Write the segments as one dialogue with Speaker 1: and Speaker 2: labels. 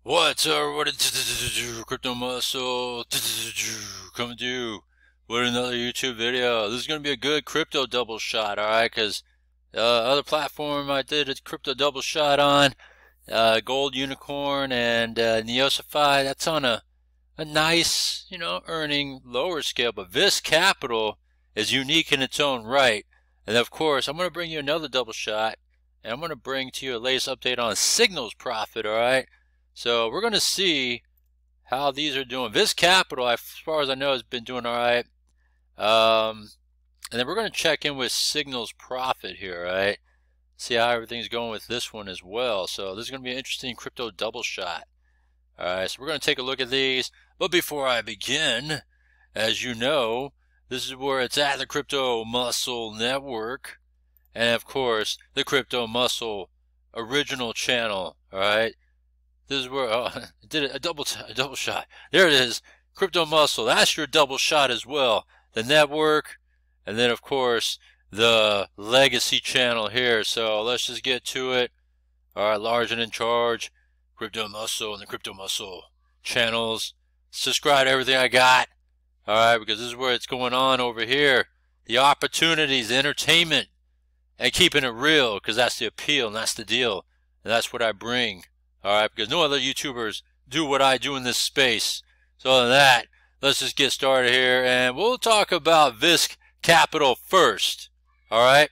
Speaker 1: What's up? What Crypto Muscle coming to you with another YouTube video. This is going to be a good crypto double shot, alright? Because other platform I did a crypto double shot on, Gold Unicorn and Neosify, that's on a nice, earning lower scale. But Vis Capital is unique in its own right. And of course, I'm going to bring you another double shot. And I'm going to bring to you a latest update on Signals Profit, alright? So we're going to see how these are doing. Vis Capital, as far as I know, has been doing all right. And then we're going to check in with Signals Profit here, right? See how everything's going with this one as well. So this is going to be an interesting crypto double shot. All right, so we're going to take a look at these. But before I begin, as you know, this is where it's at, the Crypto Muscle Network. And of course, the Crypto Muscle original channel, all right? This is where I did a double shot. There it is, Crypto Muscle. That's your double shot as well. The network, and then of course the legacy channel here. So let's just get to it. All right, large and in charge, Crypto Muscle and the Crypto Muscle channels. Subscribe to everything I got. All right, because this is where it's going on over here. The opportunities, the entertainment, and keeping it real, because that's the appeal and that's the deal, and that's what I bring. Alright, because no other YouTubers do what I do in this space. So other than that, let's just get started here, and we'll talk about Vis Capital first. Alright?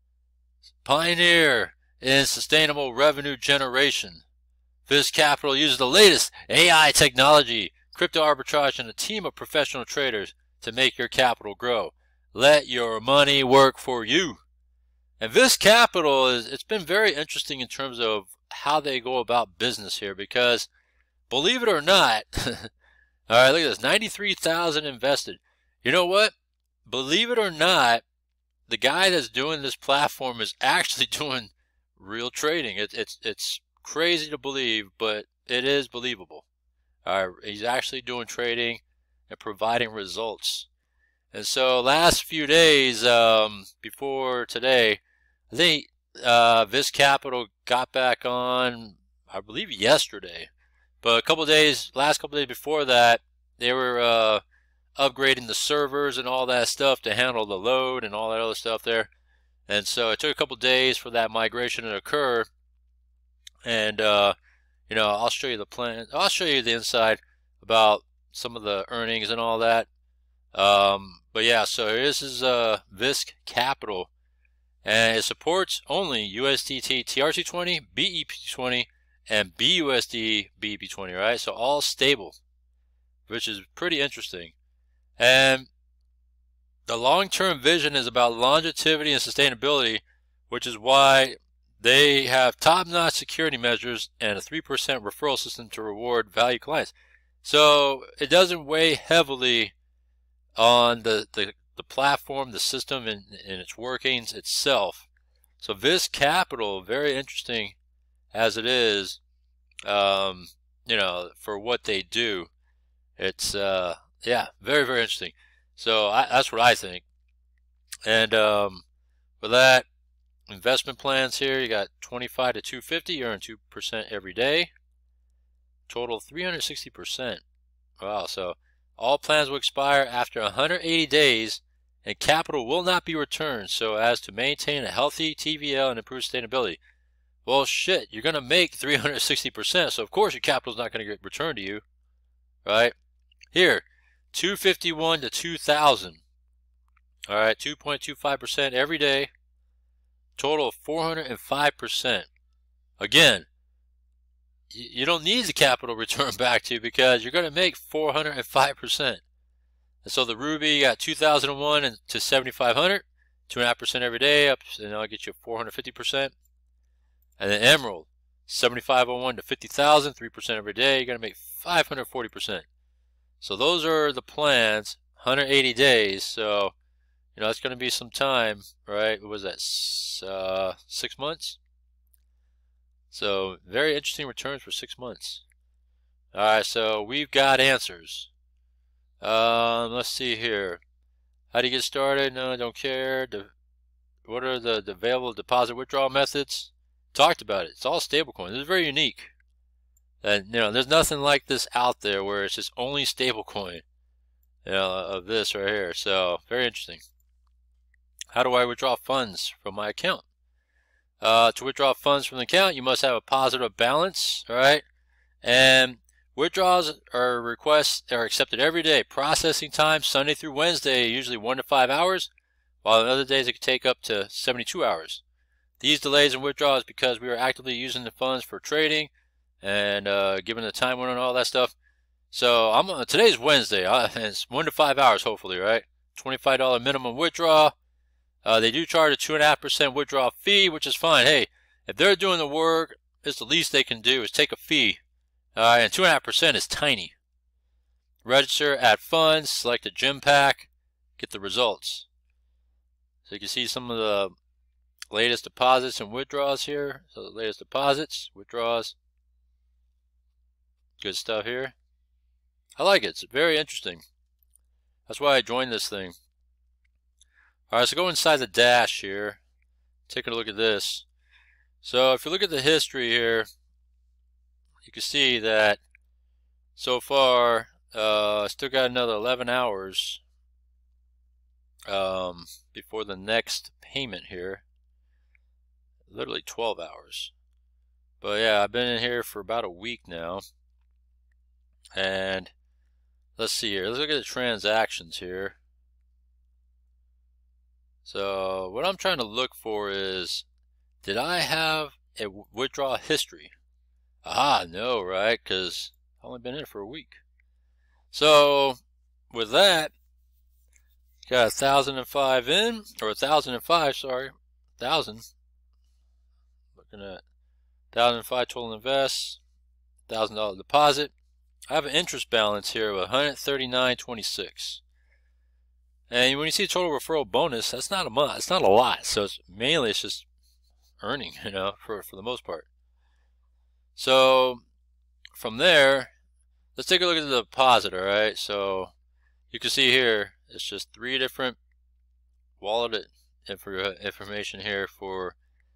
Speaker 1: Pioneer in sustainable revenue generation. Vis Capital uses the latest AI technology, crypto arbitrage, and a team of professional traders to make your capital grow. Let your money work for you. And Vis Capital, it's been very interesting in terms of how they go about business here, because believe it or not, all right, look at this, 93,000 invested. You know what? Believe it or not, the guy that's doing this platform is actually doing real trading. It's crazy to believe, but it is believable. All right, he's actually doing trading and providing results. And so last few days before today, I think Vis Capital got back on, I believe, yesterday. But last couple days before that, they were upgrading the servers and all that stuff to handle the load and all that other stuff there. And so it took a couple days for that migration to occur. And I'll show you the plan. I'll show you the inside about some of the earnings and all that. But yeah, so this is Vis Capital. And it supports only USDT TRC20, BEP20, and BUSD BEP20, right? So all stable, which is pretty interesting. And the long-term vision is about longevity and sustainability, which is why they have top-notch security measures and a 3% referral system to reward value clients. So it doesn't weigh heavily on the platform, the system, and its workings itself. So Vis Capital, very interesting as it is, for what they do. It's yeah, very, very interesting. So that's what I think. And for that, investment plans here, you got 25 to 250, you earn 2% every day. Total 360%. Wow, so all plans will expire after 180 days, and capital will not be returned so as to maintain a healthy TVL and improve sustainability. Well, shit, you're going to make 360%, so of course your capital's not going to get returned to you, right? Here, 251 to 2,000. All right, 2.25% every day. Total of 405%. Again, you don't need the capital returned back to you because you're going to make 405%. And so the Ruby, you got 2001 and to 7,500, 2.5% every day, up, and I'll get you 450%. And then Emerald, 7,501 to 50,000, 3% every day, you're going to make 540%. So those are the plans, 180 days. So, it's going to be some time, right? What was that, 6 months? So very interesting returns for 6 months. All right, so we've got answers. Let's see here. How do you get started? No, I don't care. What are the available deposit withdrawal methods? Talked about it. It's all stablecoin. This is very unique. And there's nothing like this out there where it's just only stablecoin, of this right here. So very interesting. How do I withdraw funds from my account? To withdraw funds from the account, you must have a positive balance, all right? And withdrawals or requests are accepted every day. Processing time Sunday through Wednesday, usually 1 to 5 hours, while on other days it could take up to 72 hours. These delays in withdrawals because we are actively using the funds for trading and given the time limit and all that stuff. So today's Wednesday, and it's 1 to 5 hours hopefully, right? $25 minimum withdrawal. They do charge a 2.5% withdrawal fee, which is fine. Hey, if they're doing the work, it's the least they can do is take a fee. And 2.5% is tiny. Register, add funds, select a gem pack, get the results. So you can see some of the latest deposits and withdrawals here. So the latest deposits, withdrawals. Good stuff here. I like it. It's very interesting. That's why I joined this thing. Alright, so go inside the dash here. Take a look at this. So if you look at the history here, you can see that so far, still got another 11 hours before the next payment here. Literally 12 hours. But yeah, I've been in here for about a week now. And let's see here. Let's look at the transactions here. So what I'm trying to look for is, did I have a withdrawal history? No, right? Because I've only been in it for a week. So with that, got 1,005 in, or 1,005, sorry, 1,000. Looking at 1,005 total invest, $1,000 deposit. I have an interest balance here of $139.26. And when you see total referral bonus, that's not it's not a lot. So it's just earning, for the most part. So from there, let's take a look at the deposit, all right? So you can see here, it's just 3 different wallet information here for,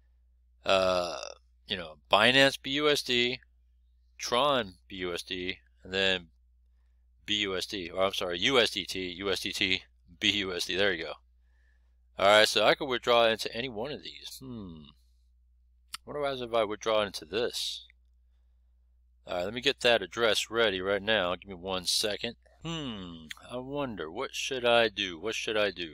Speaker 1: Binance BUSD, Tron BUSD, and then BUSD, or I'm sorry, USDT, BUSD. There you go. Alright, so I could withdraw into any one of these. What happens if I withdraw into this? Alright, let me get that address ready right now. Give me 1 second. I wonder, what should I do? What should I do?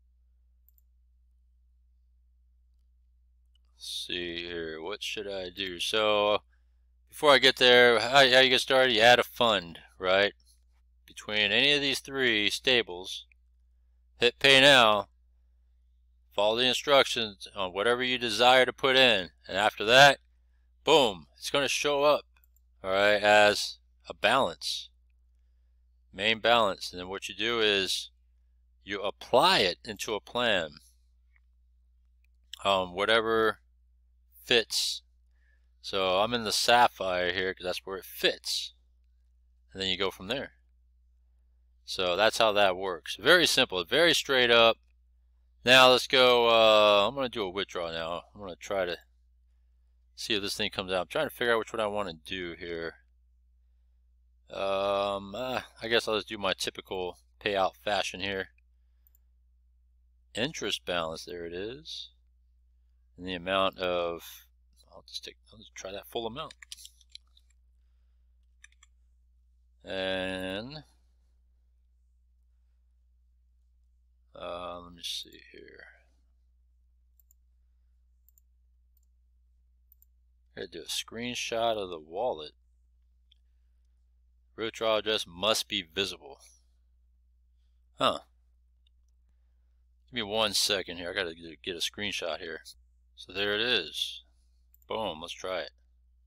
Speaker 1: Let's see here, what should I do? So, before I get there, how you get started? You add a fund, right? Between any of these 3 stables. Hit pay now. Follow the instructions on whatever you desire to put in. And after that, boom, it's going to show up, alright, as a balance. Main balance. And then what you do is you apply it into a plan. Whatever fits. So I'm in the Sapphire here because that's where it fits. And then you go from there. So that's how that works. Very simple, very straight up. Now let's go, I'm going to do a withdrawal now. I'm going to try to see if this thing comes out. I'm trying to figure out which one I want to do here. I guess I'll just do my typical payout fashion here. Interest balance, there it is. And the amount of, I'll just try that full amount. And let me see here. I gotta do a screenshot of the wallet. Withdrawal address must be visible. Give me 1 second here. I gotta get a screenshot here. So there it is. Boom, let's try it.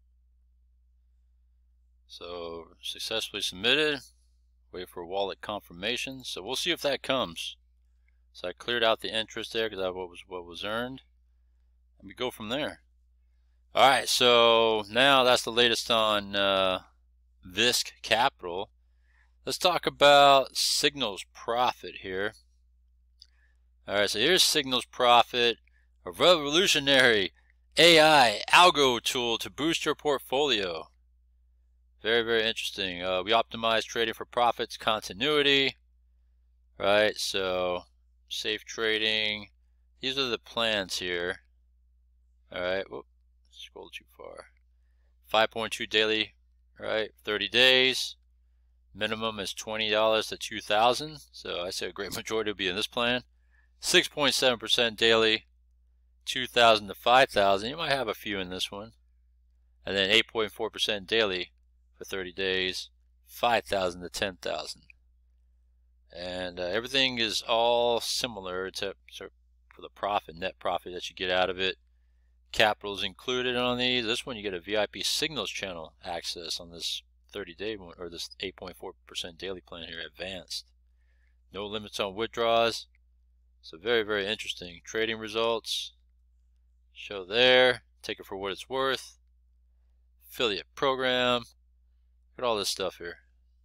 Speaker 1: So successfully submitted. Wait for wallet confirmation. So we'll see if that comes. So I cleared out the interest there because that was what was earned. And we go from there. Alright, so now that's the latest on VISC Capital. Let's talk about Signals Profit here. Alright, so here's Signals Profit, a revolutionary AI algo tool to boost your portfolio. Very, very interesting. We optimize trading for profits, continuity, right? So safe trading. These are the plans here. All right. Whoop, scrolled too far. 5.2 daily, right? 30 days. Minimum is $20 to $2,000. So I say a great majority will be in this plan. 6.7% daily, 2,000 to 5,000. You might have a few in this one. And then 8.4% daily for 30 days, 5,000 to 10,000. And everything is all similar except for the profit, net profit that you get out of it. Capital is included on these. This one you get a VIP signals channel access on this 30-day one, or this 8.4% daily plan here, advanced. No limits on withdrawals. So very, very interesting. Trading results show there. Take it for what it's worth. Affiliate program. Look at all this stuff here.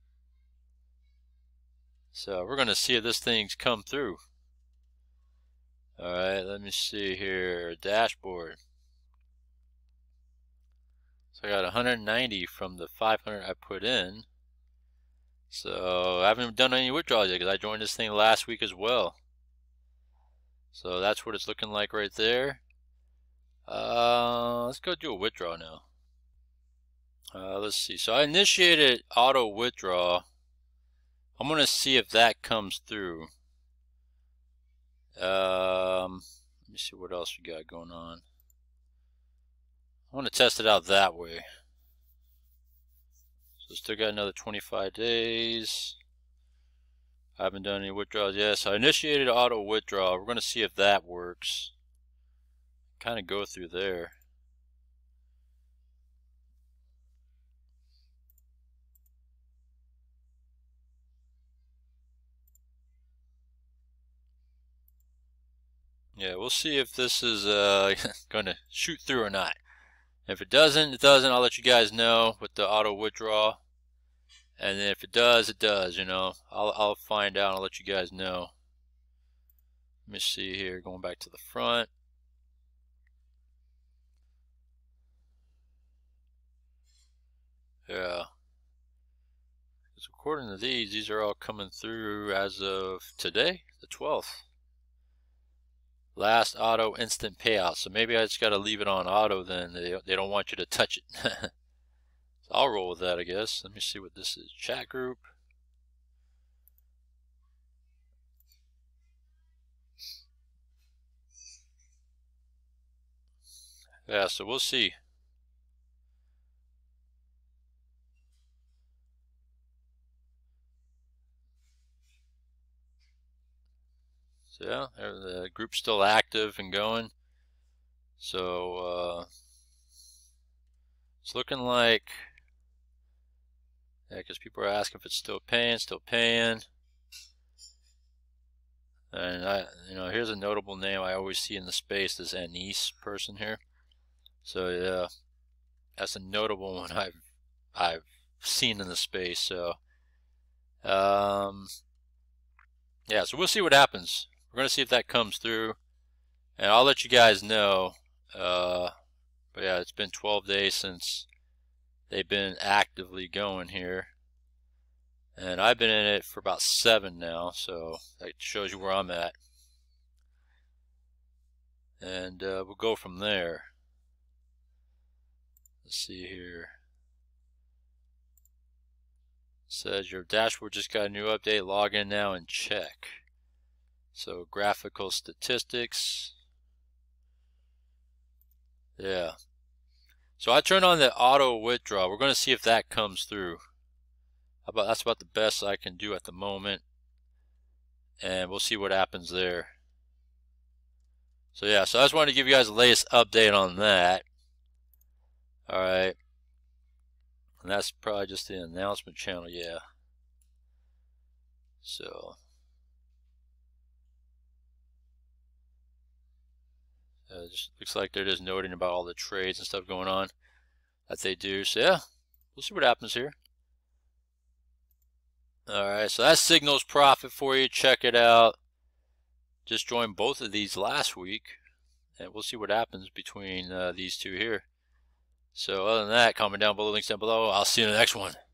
Speaker 1: So we're going to see if this thing's come through. Alright, let me see here. Dashboard. So I got 190 from the 500 I put in. So I haven't done any withdrawals yet because I joined this thing last week as well. So that's what it's looking like right there. Let's go do a withdraw now. Let's see. So I initiated auto withdraw. I'm going to see if that comes through. Let me see what else we got going on. I want to test it out that way. So still got another 25 days. I haven't done any withdrawals yet. So I initiated auto withdrawal. We're going to see if that works. Kind of go through there. Yeah, we'll see if this is going to shoot through or not. If it doesn't, it doesn't. I'll let you guys know with the auto withdrawal. And then if it does, it does, you know. I'll find out. I'll let you guys know. Let me see here. Going back to the front. Yeah. Because according to these are all coming through as of today, the 12th. Last auto instant payout. So maybe I just got to leave it on auto then. They don't want you to touch it. So I'll roll with that, I guess. Let me see what this is. Chat group. Yeah, so we'll see. So yeah, the group's still active and going. So it's looking like, yeah, because people are asking if it's still paying, And you know, here's a notable name I always see in the space, this Anise person here. So yeah, that's a notable one I've seen in the space. So yeah, so we'll see what happens. We're gonna see if that comes through, and I'll let you guys know. But yeah, it's been 12 days since they've been actively going here, and I've been in it for about 7 now, so that shows you where I'm at. And we'll go from there. Let's see here. It says your dashboard just got a new update. Log in now and check. So graphical statistics. Yeah. So I turn on the auto withdrawal. We're going to see if that comes through. That's about the best I can do at the moment. And we'll see what happens there. So yeah, so I just wanted to give you guys the latest update on that. Alright. And that's probably just the announcement channel, yeah. So it just looks like they're just noting about all the trades and stuff going on that they do. So yeah, we'll see what happens here. Alright, so that signals profit for you. Check it out. Just joined both of these last week, and we'll see what happens between these two here. So other than that, comment down below, links down below. I'll see you in the next one.